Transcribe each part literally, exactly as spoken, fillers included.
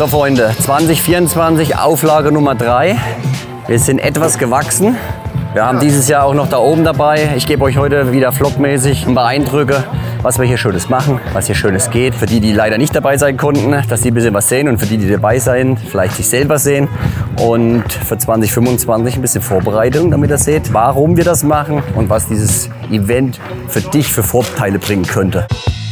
So Freunde, zwanzig vierundzwanzig Auflage Nummer drei. Wir sind etwas gewachsen. Wir haben dieses Jahr auch noch da oben dabei. Ich gebe euch heute wieder vlogmäßig ein paar Eindrücke, was wir hier Schönes machen, was hier Schönes geht. Für die, die leider nicht dabei sein konnten, dass die ein bisschen was sehen und für die, die dabei sein, vielleicht sich selber sehen. Und für zwanzig fünfundzwanzig ein bisschen Vorbereitung, damit ihr seht, warum wir das machen und was dieses Event für dich für Vorteile bringen könnte.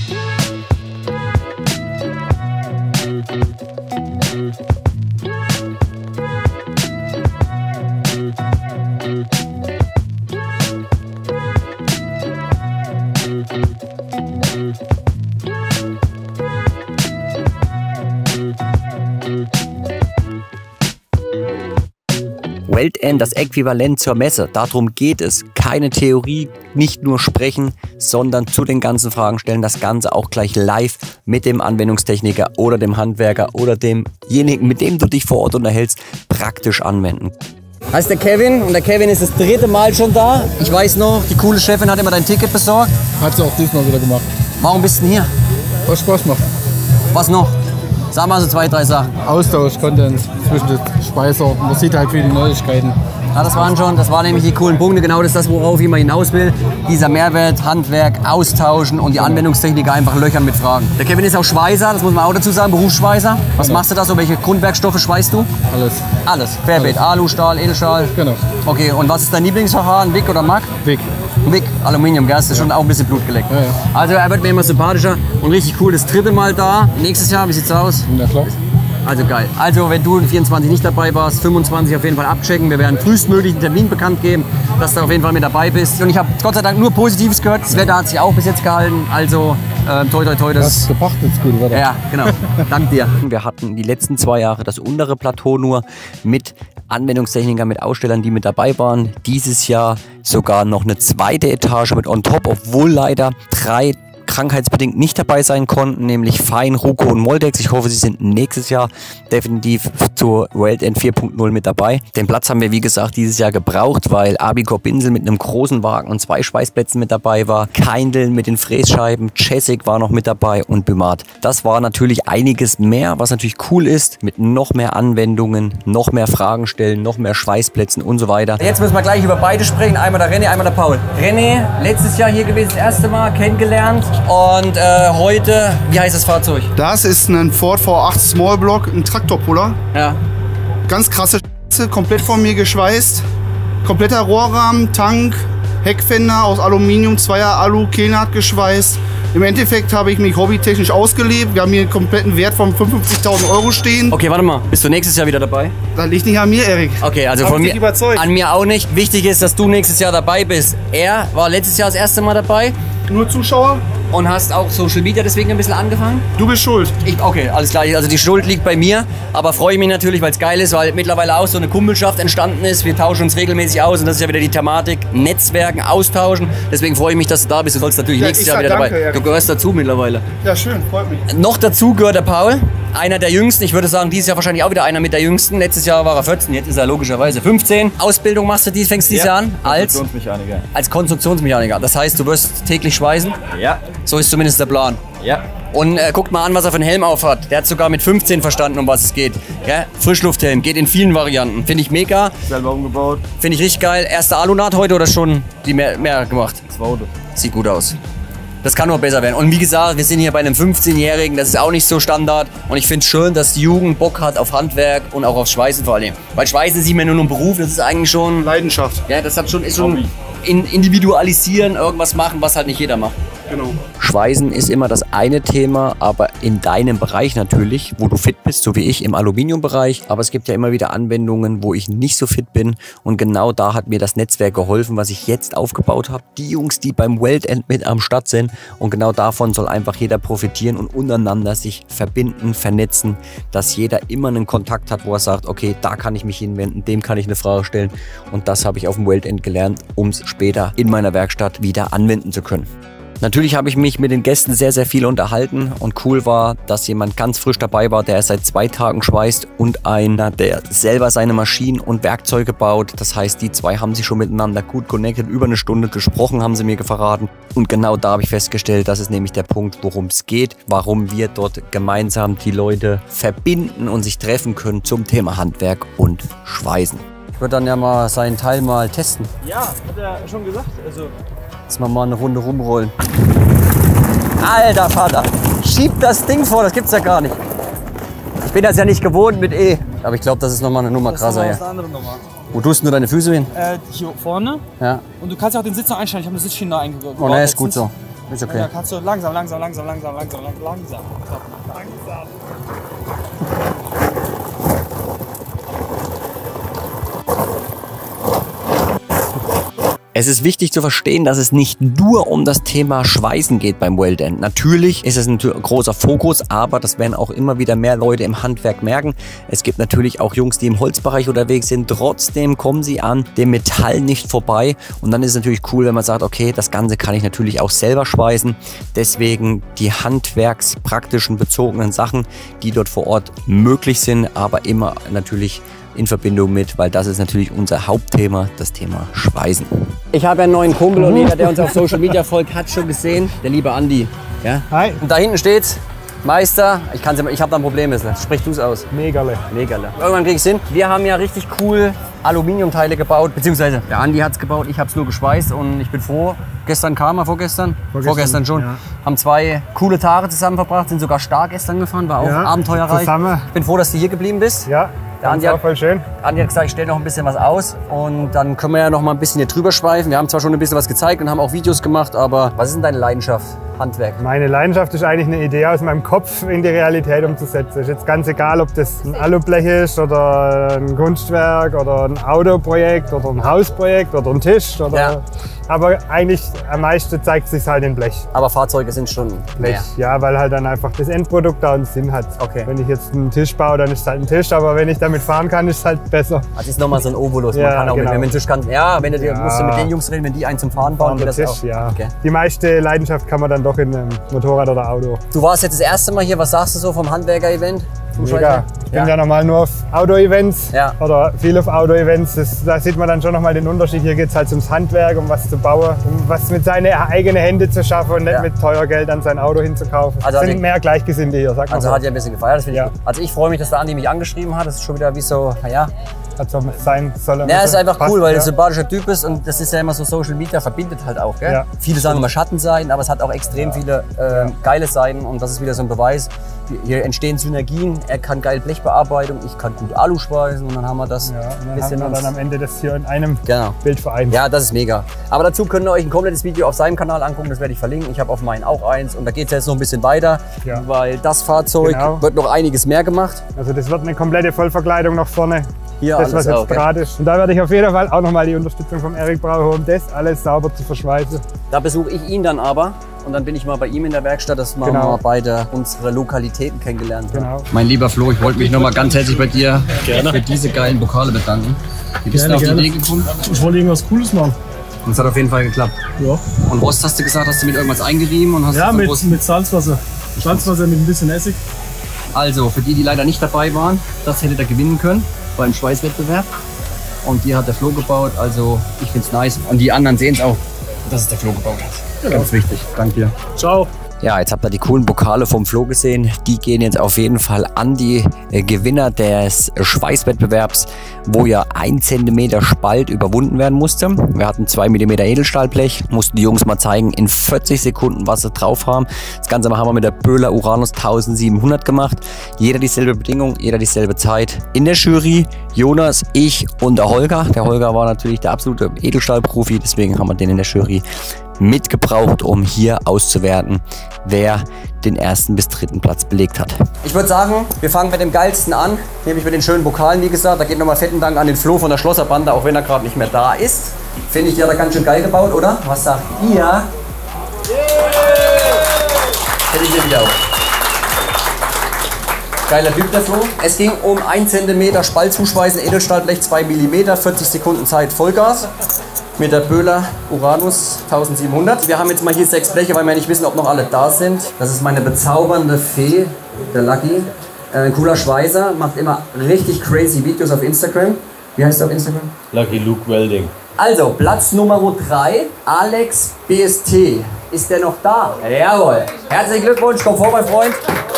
Weltend, das Äquivalent zur Messe. Darum geht es. Keine Theorie, nicht nur sprechen, sondern zu den ganzen Fragen stellen. Das Ganze auch gleich live mit dem Anwendungstechniker oder dem Handwerker oder demjenigen, mit dem du dich vor Ort unterhältst, praktisch anwenden. Das ist der Kevin und der Kevin ist das dritte Mal schon da. Ich weiß noch, die coole Chefin hat immer dein Ticket besorgt. Hat sie auch diesmal wieder gemacht. Warum bist du denn hier? Was Spaß macht. Was noch? Sag mal so zwei, drei Sachen. Austausch, Content zwischen den Speiser. Man sieht halt viele Neuigkeiten. Ja, das waren schon, das waren nämlich die coolen Punkte. Genau das ist das, worauf ich mal hinaus will. Dieser Mehrwert, Handwerk, austauschen und die Anwendungstechniker einfach löchern mit Fragen. Der Kevin ist auch Schweißer, das muss man auch dazu sagen, Berufsschweißer. Was genau. machst du da so? Welche Grundwerkstoffe schweißt du? Alles. Alles? Querbeet, Alu, Stahl, Edelstahl? Genau. Okay, und was ist dein Lieblingsverfahren? Wick oder Mack? Wick. Wick, Aluminium, gell? Das ist schon auch ein bisschen Blut geleckt. Ja, ja. Also er wird mir immer sympathischer und richtig cool. Das dritte Mal da. Nächstes Jahr, wie sieht's aus? Na klar. Also geil. Also wenn du in vierundzwanzig nicht dabei warst, fünfundzwanzig auf jeden Fall abchecken. Wir werden frühestmöglich einen Termin bekannt geben, dass du auf jeden Fall mit dabei bist. Und ich habe Gott sei Dank nur Positives gehört. Das Wetter hat sich auch bis jetzt gehalten. Also äh, toi toi toi. Das hast gebracht jetzt gut, oder? Ja, genau. Dank dir. Wir hatten die letzten zwei Jahre das untere Plateau nur mit Anwendungstechnikern, mit Ausstellern, die mit dabei waren. Dieses Jahr sogar noch eine zweite Etage mit on top, obwohl leider drei krankheitsbedingt nicht dabei sein konnten, nämlich Fein, Ruko und Moldex. Ich hoffe, sie sind nächstes Jahr definitiv zur Weltend vier punkt null mit dabei. Den Platz haben wir, wie gesagt, dieses Jahr gebraucht, weil Abicor Binsel mit einem großen Wagen und zwei Schweißplätzen mit dabei war. Keindl mit den Frässcheiben, Jessic war noch mit dabei und Bümat. Das war natürlich einiges mehr, was natürlich cool ist, mit noch mehr Anwendungen, noch mehr Fragen stellen, noch mehr Schweißplätzen und so weiter. Jetzt müssen wir gleich über beide sprechen. Einmal der René, einmal der Paul. René, letztes Jahr hier gewesen, das erste Mal kennengelernt. Und äh, heute, wie heißt das Fahrzeug? Das ist ein Ford V acht Small Block, ein Traktorpuller. Ja. Ganz krasse Scheiße, komplett von mir geschweißt. Kompletter Rohrrahmen, Tank, Heckfender aus Aluminium, Zweier Alu, Kehlnaht geschweißt. Im Endeffekt habe ich mich hobbytechnisch ausgelebt. Wir haben hier einen kompletten Wert von fünfundfünfzigtausend Euro stehen. Okay, warte mal. Bist du nächstes Jahr wieder dabei? Das liegt nicht an mir, Erik. Okay, also von mir, an mir auch nicht. Wichtig ist, dass du nächstes Jahr dabei bist. Er war letztes Jahr das erste Mal dabei. Nur Zuschauer? Und hast auch Social Media deswegen ein bisschen angefangen? Du bist schuld. Ich, okay, alles klar. Also die Schuld liegt bei mir. Aber freue ich mich natürlich, weil es geil ist, weil mittlerweile auch so eine Kumpelschaft entstanden ist. Wir tauschen uns regelmäßig aus und das ist ja wieder die Thematik. Netzwerken, austauschen. Deswegen freue ich mich, dass du da bist. Du sollst natürlich ja, nächstes Jahr wieder danke, dabei. Ja. Du gehörst dazu mittlerweile. Ja, schön. Freut mich. Noch dazu gehört der Paul. Einer der Jüngsten. Ich würde sagen, dieses Jahr wahrscheinlich auch wieder einer mit der Jüngsten. Letztes Jahr war er vierzehn, jetzt ist er logischerweise fünfzehn. Ausbildung machst du dies, fängst du dieses Jahr an? Als Konstruktionsmechaniker. Als Konstruktionsmechaniker. Das heißt, du wirst täglich schweißen? Ja. So ist zumindest der Plan. Ja. Und äh, guckt mal an, was er für einen Helm auf hat. Der hat sogar mit fünfzehn verstanden, um was es geht. Ja? Frischlufthelm, geht in vielen Varianten. Finde ich mega. Selber umgebaut. Finde ich richtig geil. Erste Alunaht heute oder schon die mehr, mehr gemacht? Zweite. Sieht gut aus. Das kann nur besser werden. Und wie gesagt, wir sind hier bei einem fünfzehnjährigen, das ist auch nicht so Standard. Und ich finde es schön, dass die Jugend Bock hat auf Handwerk und auch auf Schweißen vor allem. Weil Schweißen sieht man nur einen Beruf, das ist eigentlich schon... Leidenschaft. Ja, das hat schon, ist schon in, individualisieren, irgendwas machen, was halt nicht jeder macht. Genau. Schweißen ist immer das eine Thema, aber in deinem Bereich natürlich, wo du fit bist, so wie ich im Aluminiumbereich. Aber es gibt ja immer wieder Anwendungen, wo ich nicht so fit bin. Und genau da hat mir das Netzwerk geholfen, was ich jetzt aufgebaut habe. Die Jungs, die beim Weltend mit am Start sind. Und genau davon soll einfach jeder profitieren und untereinander sich verbinden, vernetzen, dass jeder immer einen Kontakt hat, wo er sagt, okay, da kann ich mich hinwenden, dem kann ich eine Frage stellen. Und das habe ich auf dem Weltend gelernt, um es später in meiner Werkstatt wieder anwenden zu können. Natürlich habe ich mich mit den Gästen sehr, sehr viel unterhalten und cool war, dass jemand ganz frisch dabei war, der erst seit zwei Tagen schweißt und einer, der selber seine Maschinen und Werkzeuge baut. Das heißt, die zwei haben sich schon miteinander gut connected, über eine Stunde gesprochen, haben sie mir verraten. Und genau da habe ich festgestellt, das ist nämlich der Punkt, worum es geht, warum wir dort gemeinsam die Leute verbinden und sich treffen können zum Thema Handwerk und Schweißen. Ich würde dann ja mal seinen Teil mal testen. Ja, hat er schon gesagt. Also Lass mal eine Runde rumrollen. Alter Vater, schieb das Ding vor, das gibt's ja gar nicht. Ich bin das ja nicht gewohnt mit E. Aber ich glaube, das ist nochmal eine Nummer krasser hier. Das ist eine andere Nummer. Wo tust du deine Füße hin? Äh, hier vorne. Ja. Und du kannst auch den Sitz noch einstellen. Ich habe eine Sitzschiene da eingebaut. Oh ne, ist gut so. Ist okay. Ja, kannst du langsam, langsam, langsam, langsam, langsam, langsam, langsam. Langsam. Es ist wichtig zu verstehen, dass es nicht nur um das Thema Schweißen geht beim Weldent. Natürlich ist es ein großer Fokus, aber das werden auch immer wieder mehr Leute im Handwerk merken. Es gibt natürlich auch Jungs, die im Holzbereich unterwegs sind. Trotzdem kommen sie an dem Metall nicht vorbei. Und dann ist es natürlich cool, wenn man sagt, okay, das Ganze kann ich natürlich auch selber schweißen. Deswegen die handwerkspraktischen bezogenen Sachen, die dort vor Ort möglich sind, aber immer natürlich in Verbindung mit, weil das ist natürlich unser Hauptthema, das Thema Schweißen. Ich habe einen neuen Kumpel und jeder, der uns auf Social Media folgt, hat schon gesehen, der liebe Andi. Ja? Hi. Und da hinten steht's, Meister, ich, kann's, ich habe da ein Problem, sprich du es aus. Megale. Megale. Irgendwann krieg ich's hin. Wir haben ja richtig cool Aluminiumteile gebaut, beziehungsweise der Andi hat's gebaut, ich habe es nur geschweißt und ich bin froh. Gestern kam er, vorgestern? Vorgestern, vorgestern schon. Ja. Haben zwei coole Tage zusammen verbracht, sind sogar stark gestern gefahren, war auch Ja, abenteuerreich. zusammen. Ich bin froh, dass du hier geblieben bist. Ja, Der Andi das war hat, voll schön. Andi hat gesagt, ich stelle noch ein bisschen was aus und dann können wir ja noch mal ein bisschen hier drüber schweifen. Wir haben zwar schon ein bisschen was gezeigt und haben auch Videos gemacht, aber was ist denn deine Leidenschaft? Handwerk? Meine Leidenschaft ist eigentlich eine Idee aus meinem Kopf in die Realität umzusetzen. Ist jetzt ganz egal, ob das ein Alublech ist oder ein Kunstwerk oder ein Autoprojekt oder ein Hausprojekt oder ein Tisch. Oder Ja. Aber eigentlich am meisten zeigt es sich halt in Blech. Aber Fahrzeuge sind schon Blech. mehr. Ja, weil halt dann einfach das Endprodukt da einen Sinn hat. Okay. Wenn ich jetzt einen Tisch baue, dann ist es halt ein Tisch, aber wenn ich damit fahren kann, ist es halt besser. Das ist nochmal so ein Obolus. Man Ja, kann auch genau. mit, wenn man Tisch kann. Ja, wenn du dir Ja. musst du mit den Jungs reden, wenn die einen zum Fahren bauen, geht Der das Tisch, auch. ja. Okay. Die meiste Leidenschaft kann man dann doch in einem Motorrad oder Auto. Du warst jetzt das erste Mal hier. Was sagst du so vom Handwerker-Event? Vom Mega. Schweizer? Ich bin ja normal nur auf Outdoor-Events Ja. oder viel auf Outdoor-Events. Das- Da sieht man dann schon nochmal den Unterschied. Hier geht es halt ums Handwerk, um was zu bauen, um was mit seinen eigenen Händen zu schaffen und nicht Ja. mit teuer Geld an sein Auto hinzukaufen. Also Es hat sind die- mehr Gleichgesinnte hier, sag mal Also so. hat ja ein bisschen gefeiert, das finde ich Ja. gut. Also ich freue mich, dass der Andi mich angeschrieben hat. Das ist schon wieder wie so, naja. Hat so sein soll. Ja, ist einfach passt, cool, weil ja. er ein sympathischer Typ ist und das ist ja immer so, Social Media verbindet halt auch. Gell? Ja. Viele sagen immer Schattenseiten, aber es hat auch extrem viele äh, geile Seiten und das ist wieder so ein Beweis. Hier entstehen Synergien, er kann geil Blechbearbeitung, ich kann gut Alu schweißen und dann haben wir das Ja, und dann bisschen haben wir uns- dann am Ende das hier in einem Genau. Bild vereint. Ja, das ist mega. Aber dazu könnt ihr euch ein komplettes Video auf seinem Kanal angucken, das werde ich verlinken. Ich habe auf meinen auch eins und da geht es jetzt noch ein bisschen weiter, Ja. weil das Fahrzeug Genau. wird noch einiges mehr gemacht. Also das wird eine komplette Vollverkleidung noch vorne. Hier das, was alles jetzt auch, gell? Draht ist. Und da werde ich auf jeden Fall auch nochmal die Unterstützung vom Erik brauchen, um das alles sauber zu verschweißen. Da besuche ich ihn dann aber und dann bin ich mal bei ihm in der Werkstatt, dass wir Genau. mal beide unsere Lokalitäten kennengelernt haben. Genau. Mein lieber Flo, ich wollte mich noch mal ganz herzlich bei dir für diese geilen Pokale bedanken. Wie bist Gerne, du auf die gerne. Idee gekommen? Ich wollte irgendwas Cooles machen. Und es hat auf jeden Fall geklappt. Ja, Und Rost hast du gesagt, hast du mit irgendwas eingerieben und hast ja du mit, Rost. mit Salzwasser. Salzwasser mit ein bisschen Essig. Also, für die, die leider nicht dabei waren, das hättet ihr gewinnen können beim Schweißwettbewerb. Und die hat der Flo gebaut, also ich find's nice. Und die anderen sehen es auch, dass es der Flo gebaut hat. Ganz wichtig. Danke dir. Ciao. Ja, jetzt habt ihr die coolen Pokale vom Flo gesehen. Die gehen jetzt auf jeden Fall an die äh, Gewinner des Schweißwettbewerbs, wo ja ein Zentimeter Spalt überwunden werden musste. Wir hatten zwei Millimeter Edelstahlblech, mussten die Jungs mal zeigen in vierzig Sekunden, was sie drauf haben. Das Ganze haben wir mit der Böhler Uranus siebzehnhundert gemacht. Jeder dieselbe Bedingung, jeder dieselbe Zeit. In der Jury Jonas, ich und der Holger. Der Holger war natürlich der absolute Edelstahlprofi, deswegen haben wir den in der Jury mitgebraucht, um hier auszuwerten, wer den ersten bis dritten Platz belegt hat. Ich würde sagen, wir fangen mit dem geilsten an, nämlich mit den schönen Pokalen, wie gesagt. Da geht nochmal fetten Dank an den Flo von der Schlosserbande, auch wenn er gerade nicht mehr da ist. Finde ich, die hat er ganz schön geil gebaut, oder? Was sagt ihr? Yeah. Hätte ich hier wieder auch. Geiler Typ, der Flo. Es ging um ein Zentimeter Spalt zuschweißen, Edelstahlblech zwei Millimeter, vierzig Sekunden Zeit, Vollgas. mit der Böhler Uranus eintausendsiebenhundert. Wir haben jetzt mal hier sechs Bleche, weil wir nicht wissen, ob noch alle da sind. Das ist meine bezaubernde Fee, der Lucky. Ein cooler Schweißer, macht immer richtig crazy Videos auf Instagram. Wie heißt er auf Instagram? Lucky Luke Welding. Also, Platz Nummer drei, Alex B S T. Ist der noch da? Jawohl. Herzlichen Glückwunsch, komm vor, mein Freund.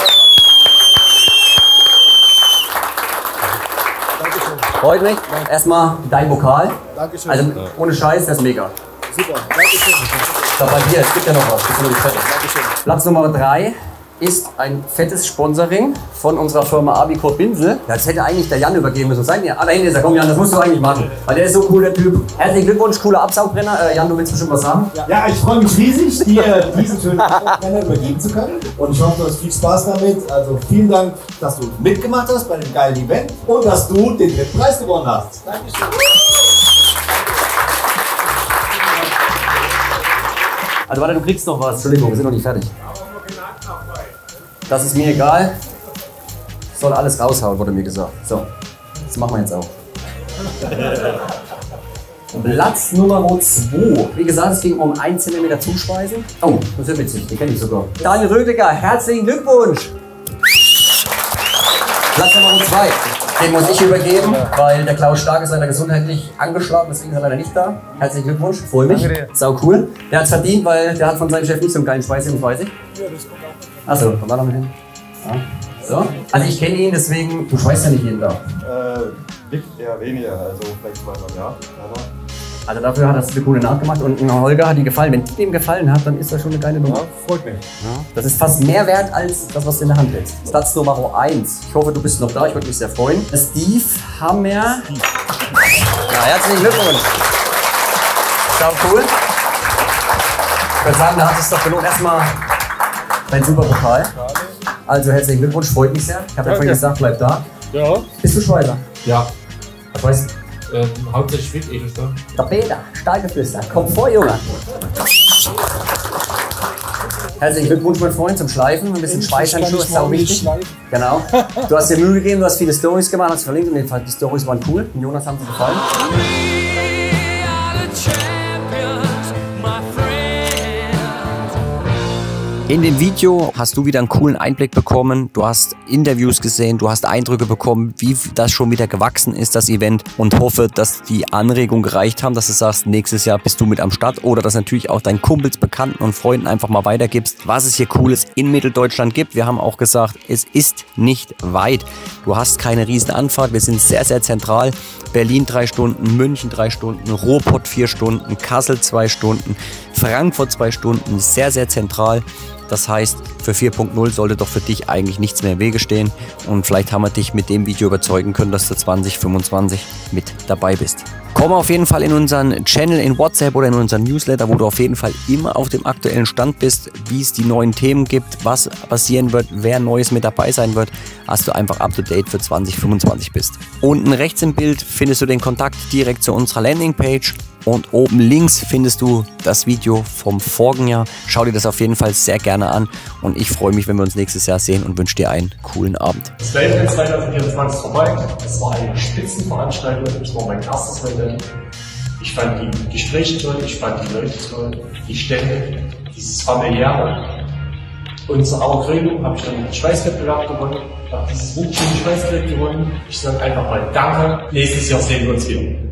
Freut mich. Erstmal dein Vokal. Dankeschön. Also, ohne Scheiß, das ist mega. Super, Dankeschön. So, bei dir, es gibt ja noch was. Das ist nur die Fette. Dankeschön. Platz Nummer drei ist ein fettes Sponsoring von unserer Firma Abicor Pinsel. Das hätte eigentlich der Jan übergeben müssen. Sag mir, ah, da hinten ist er. Komm, Jan, das musst du eigentlich machen. Weil der ist so cool, der Typ. Herzlichen Glückwunsch, cooler Absaugbrenner. Äh, Jan, du willst bestimmt was sagen? Ja, ja, ich freue mich riesig, dir diesen schönen Absaugbrenner übergeben zu können. Und ich hoffe, du hast viel Spaß damit. Also vielen Dank, dass du mitgemacht hast bei dem geilen Event und dass du den dritten Preis gewonnen hast. Dankeschön. Also warte, du kriegst noch was. Entschuldigung, wir sind noch nicht fertig. Das ist mir egal. Ich soll alles raushauen, wurde mir gesagt. So, das machen wir jetzt auch. Platz Nummer zwei. Wie gesagt, es ging um einen Zentimeter Zuschweißen. Oh, das ist ja witzig, den kenne ich sogar. Daniel Rödiger, herzlichen Glückwunsch. Platz Nummer zwei. Den muss ich übergeben, weil der Klaus Stark ist leider gesundheitlich angeschlagen, deswegen ist er leider nicht da. Herzlichen Glückwunsch, freue mich. Sau cool. Der hat es verdient, weil der hat von seinem Chef nicht so einen geilen Schweiß, das weiß ich. Achso, komm mal damit hin. Ja. So. Also ich kenne ihn, deswegen, du schweißt ja nicht jeden Tag. Äh, eher weniger, also vielleicht zweimal im Jahr. Also dafür hat er eine coole Naht gemacht und Holger hat die gefallen. Wenn die dem gefallen hat, dann ist das schon eine geile Nummer. Ja, freut mich. Ja. Das ist fast mehr wert als das, was du in der Hand hältst. Platz Nummer eins. Ich hoffe, du bist noch da, ich würde mich sehr freuen. Steve Hammer. Ja, herzlichen Glückwunsch. Sau cool. Ich würde sagen, da hat es doch gelohnt. Erstmal dein super Pokal. Also herzlichen Glückwunsch, freut mich sehr. Ich habe ja vorhin gesagt, bleib da. Ja. Bist du Schweißer? Ja. Was weißt du? Ähm, hauptsächlich Schwiegedelstein. Der Peter, Stahlgeflüster. Komm vor, Junge. Herzlichen Glückwunsch, mein Freund, zum Schleifen. Ein bisschen Schweißhandschuhe ist auch wichtig. Genau. Du hast dir Mühe gegeben, du hast viele Stories gemacht, hast verlinkt und die Stories waren cool. Und Jonas haben sie gefallen. In dem Video hast du wieder einen coolen Einblick bekommen, du hast Interviews gesehen, du hast Eindrücke bekommen, wie das schon wieder gewachsen ist, das Event, und hoffe, dass die Anregungen gereicht haben, dass du sagst, nächstes Jahr bist du mit am Start, oder dass natürlich auch deinen Kumpels, Bekannten und Freunden einfach mal weitergibst, was es hier Cooles in Mitteldeutschland gibt. Wir haben auch gesagt, es ist nicht weit. Du hast keine riesen Anfahrt, wir sind sehr, sehr zentral. Berlin drei Stunden, München drei Stunden, Ruhrpott vier Stunden, Kassel zwei Stunden, Frankfurt zwei Stunden, sehr, sehr zentral. Das heißt, für vier Punkt null sollte doch für dich eigentlich nichts mehr im Wege stehen. Und vielleicht haben wir dich mit dem Video überzeugen können, dass du zwanzig fünfundzwanzig mit dabei bist. Komm auf jeden Fall in unseren Channel in WhatsApp oder in unseren Newsletter, wo du auf jeden Fall immer auf dem aktuellen Stand bist, wie es die neuen Themen gibt, was passieren wird, wer Neues mit dabei sein wird, dass du einfach up to date für zwanzig fünfundzwanzig bist. Unten rechts im Bild findest du den Kontakt direkt zu unserer Landingpage. Und oben links findest du das Video vom vorigen Jahr. Schau dir das auf jeden Fall sehr gerne an. Und ich freue mich, wenn wir uns nächstes Jahr sehen, und wünsche dir einen coolen Abend. Das Event zweitausendvierundzwanzig ist vorbei. Es war eine Spitzenveranstaltung. Es war mein erstes Event. Ich fand die Gespräche toll, ich fand die Leute toll, die Stände, dieses familiäre. Und zur Auerkrönung habe ich dann den Schweißwettbewerb gewonnen. Ich habe dieses wunderschöne Schweißgerät gewonnen. Ich sage einfach mal Danke. Nächstes Jahr sehen wir uns wieder.